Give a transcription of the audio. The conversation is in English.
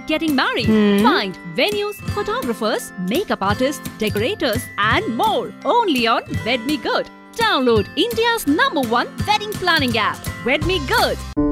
getting married. Find venues, photographers, makeup artists, decorators and more only on WedMeGood. Download India's #1 wedding planning app, WedMeGood.